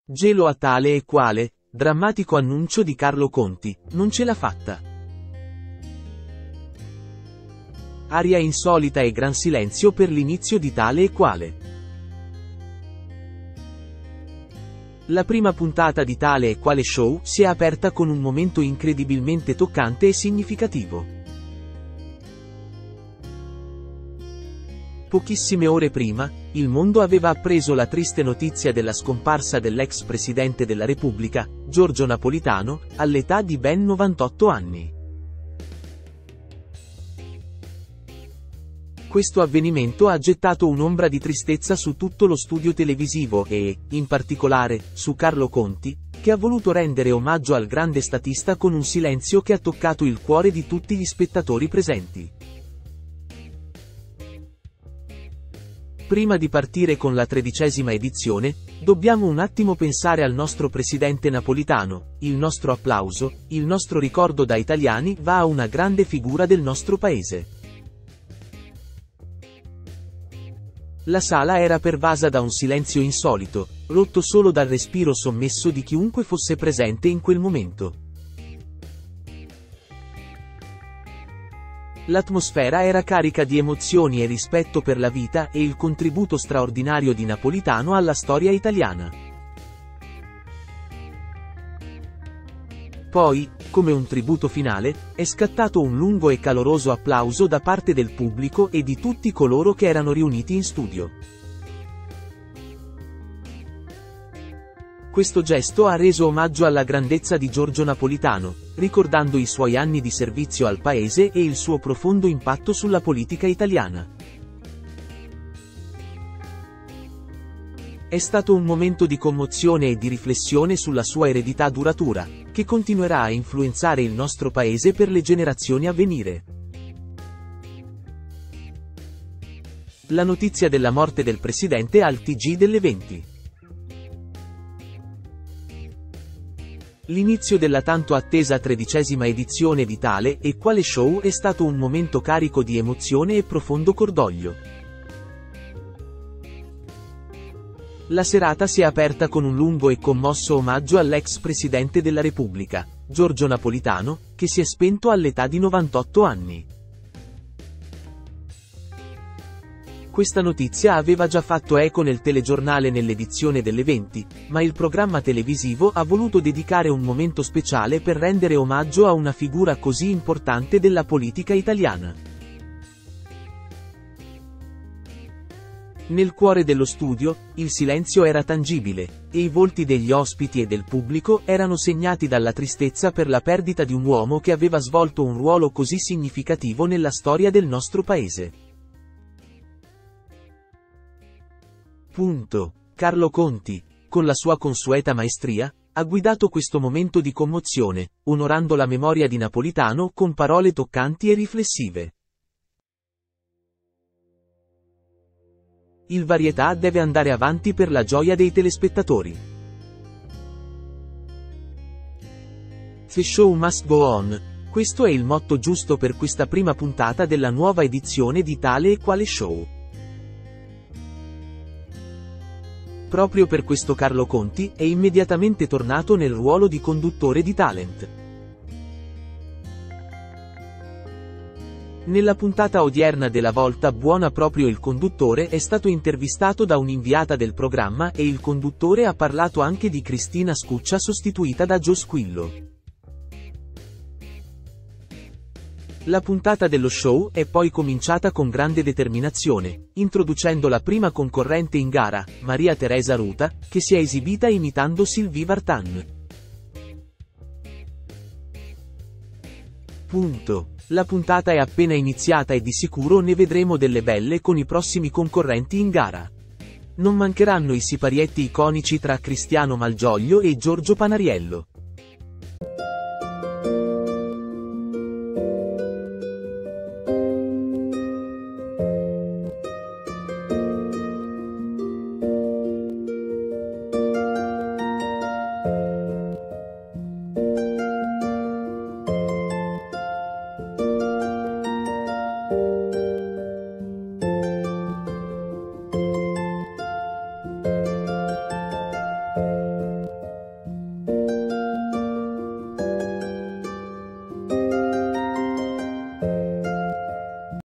Gelo a tale e quale, drammatico annuncio di Carlo Conti, non ce l'ha fatta. Aria insolita e gran silenzio per l'inizio di tale e quale. La prima puntata di Tale e Quale Show si è aperta con un momento incredibilmente toccante e significativo. Pochissime ore prima, il mondo aveva appreso la triste notizia della scomparsa dell'ex presidente della Repubblica, Giorgio Napolitano, all'età di ben 98 anni. Questo avvenimento ha gettato un'ombra di tristezza su tutto lo studio televisivo e, in particolare, su Carlo Conti, che ha voluto rendere omaggio al grande statista con un silenzio che ha toccato il cuore di tutti gli spettatori presenti. Prima di partire con la 13ª edizione, dobbiamo un attimo pensare al nostro presidente Napolitano. Il nostro applauso, il nostro ricordo da italiani va a una grande figura del nostro paese. La sala era pervasa da un silenzio insolito, rotto solo dal respiro sommesso di chiunque fosse presente in quel momento. L'atmosfera era carica di emozioni e rispetto per la vita e il contributo straordinario di Napolitano alla storia italiana. Poi, come un tributo finale, è scattato un lungo e caloroso applauso da parte del pubblico e di tutti coloro che erano riuniti in studio. Questo gesto ha reso omaggio alla grandezza di Giorgio Napolitano, ricordando i suoi anni di servizio al paese e il suo profondo impatto sulla politica italiana. È stato un momento di commozione e di riflessione sulla sua eredità duratura, che continuerà a influenzare il nostro paese per le generazioni a venire. La notizia della morte del presidente al TG delle 20. L'inizio della tanto attesa 13ª edizione di Tale e Quale Show è stato un momento carico di emozione e profondo cordoglio. La serata si è aperta con un lungo e commosso omaggio all'ex presidente della Repubblica, Giorgio Napolitano, che si è spento all'età di 98 anni. Questa notizia aveva già fatto eco nel telegiornale nell'edizione delle 20, ma il programma televisivo ha voluto dedicare un momento speciale per rendere omaggio a una figura così importante della politica italiana. Nel cuore dello studio, il silenzio era tangibile, e i volti degli ospiti e del pubblico erano segnati dalla tristezza per la perdita di un uomo che aveva svolto un ruolo così significativo nella storia del nostro paese. Carlo Conti, con la sua consueta maestria, ha guidato questo momento di commozione, onorando la memoria di Napolitano con parole toccanti e riflessive. Il varietà deve andare avanti per la gioia dei telespettatori. The show must go on. Questo è il motto giusto per questa prima puntata della nuova edizione di Tale e Quale Show. Proprio per questo Carlo Conti è immediatamente tornato nel ruolo di conduttore di Talent. Nella puntata odierna della Volta Buona proprio il conduttore è stato intervistato da un'inviata del programma e il conduttore ha parlato anche di Cristina Scuccia sostituita da Gio Squillo. La puntata dello show è poi cominciata con grande determinazione, introducendo la prima concorrente in gara, Maria Teresa Ruta, che si è esibita imitando Sylvie Vartan. La puntata è appena iniziata e di sicuro ne vedremo delle belle con i prossimi concorrenti in gara. Non mancheranno i siparietti iconici tra Cristiano Malgioglio e Giorgio Panariello.